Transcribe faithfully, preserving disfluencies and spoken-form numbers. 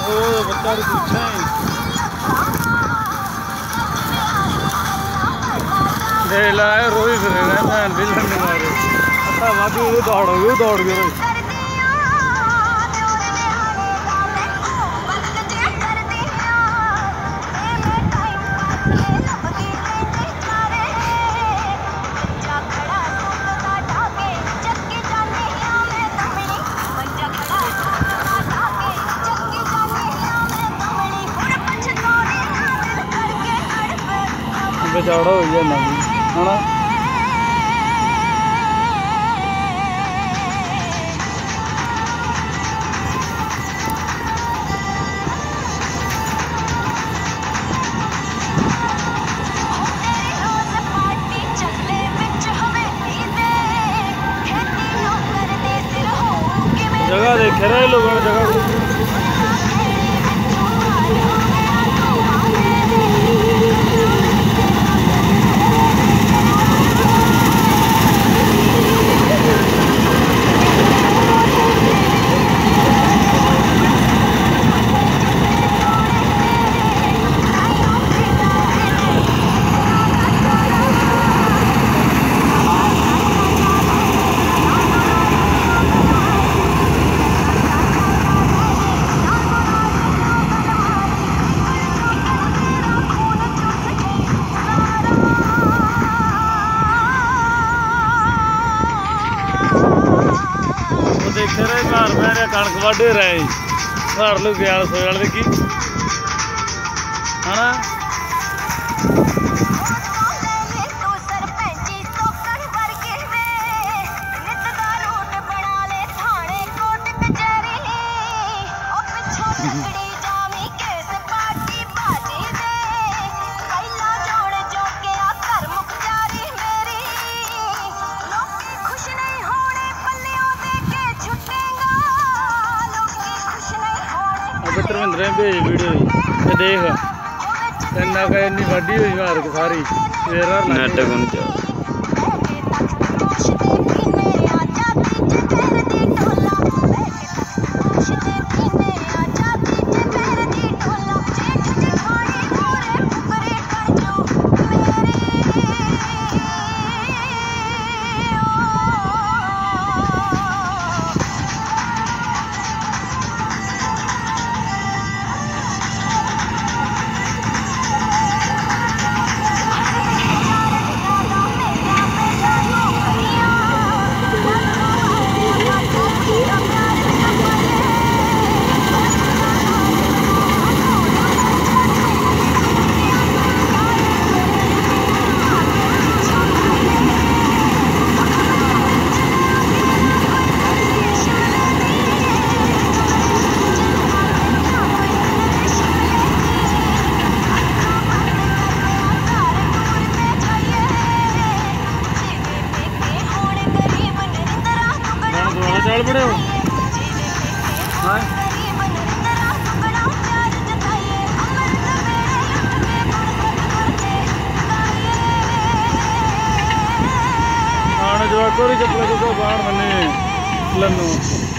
ਉਹ ਬੱਚਾ ਨੂੰ ਪੁੱਛਾਂ ਦੇ ਲਾਇਆ ਰੋਈ ਫਿਰ ਰਹਿੰਦਾ ਬਿਲਣ ਨਹੀਂ ਮਾਰੇ ਅੱਤਾ ਵਾਦੀ ਉਹ ਦੌੜ ਉਹ ਦੌੜ ਗਿਆ बेचाड़ा हो गया ना है ना जगह देखे रहे लोगों ने जगह देखे रहे घर मैं कणक वाढ़े रहे घर लोग गया सोए वाले की है ना धर्मेंद्र ने भेज वीडियो देख इन्ना इन्नी वाढ़ी हुई घर सारी नेट चल पड़े हो हाँ जवाब को चप्पल को बाहर मने लन्नू